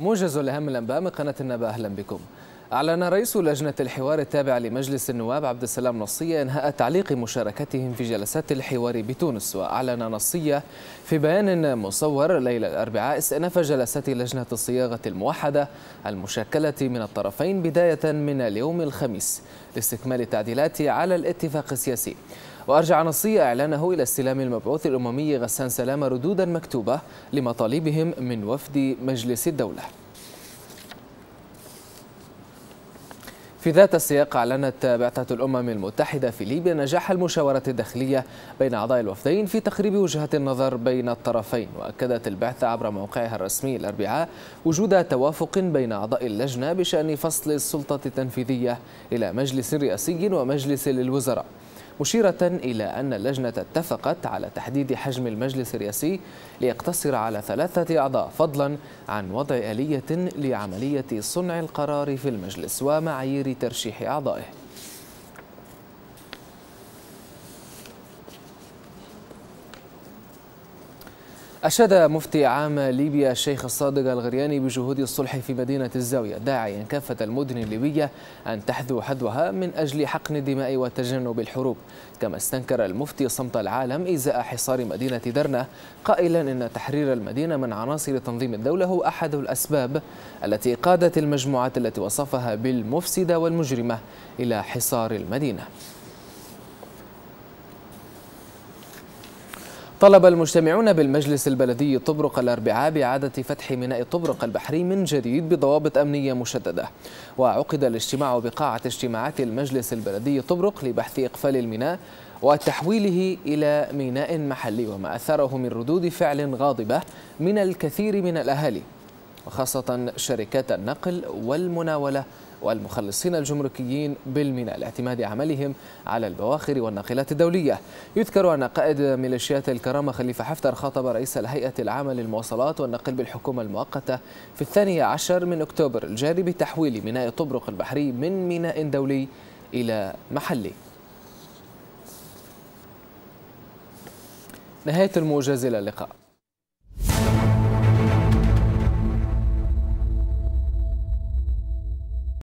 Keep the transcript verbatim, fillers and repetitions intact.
موجز لأهم الأنباء من قناة النبأ، أهلا بكم. أعلن رئيس لجنة الحوار التابع لمجلس النواب عبد السلام نصية إنهاء تعليق مشاركتهم في جلسات الحوار بتونس. وأعلن نصية في بيان مصور ليلة الأربعاء استئناف جلسات لجنة الصياغة الموحدة المشكلة من الطرفين بداية من اليوم الخميس لاستكمال التعديلات على الاتفاق السياسي. وأرجع نصية إعلانه إلى استلام المبعوث الأممي غسان سلامة ردودا مكتوبة لمطالبهم من وفد مجلس الدولة. في ذات السياق أعلنت بعثة الأمم المتحدة في ليبيا نجاح المشاورة الداخلية بين أعضاء الوفدين في تقريب وجهات النظر بين الطرفين. وأكدت البعثة عبر موقعها الرسمي الأربعاء وجود توافق بين أعضاء اللجنة بشأن فصل السلطة التنفيذية إلى مجلس رئاسي ومجلس للوزراء، مشيرة إلى أن اللجنة اتفقت على تحديد حجم المجلس الرئاسي ليقتصر على ثلاثة أعضاء، فضلا عن وضع آلية لعملية صنع القرار في المجلس ومعايير ترشيح أعضائه. أشاد مفتي عام ليبيا الشيخ الصادق الغرياني بجهود الصلح في مدينة الزاوية، داعيا كافة المدن الليبية أن تحذو حذوها من أجل حقن الدماء وتجنب الحروب. كما استنكر المفتي صمت العالم إزاء حصار مدينة درنا، قائلا إن تحرير المدينة من عناصر تنظيم الدولة هو أحد الأسباب التي قادت المجموعات التي وصفها بالمفسدة والمجرمة إلى حصار المدينة. طلب المجتمعون بالمجلس البلدي طبرق الأربعاء بإعادة فتح ميناء طبرق البحري من جديد بضوابط أمنية مشددة. وعقد الاجتماع بقاعة اجتماعات المجلس البلدي طبرق لبحث إقفال الميناء وتحويله إلى ميناء محلي، وما أثاره من ردود فعل غاضبة من الكثير من الأهالي وخاصة شركات النقل والمناولة والمخلصين الجمركيين بالميناء لاعتماد عملهم على البواخر والناقلات الدولية. يذكر أن قائد ميليشيات الكرامة خليفة حفتر خاطب رئيس الهيئة العامة للمواصلات والنقل بالحكومة المؤقتة في الثاني عشر من أكتوبر الجاري بتحويل ميناء طبرق البحري من ميناء دولي إلى محلي. نهاية الموجز، إلى اللقاء.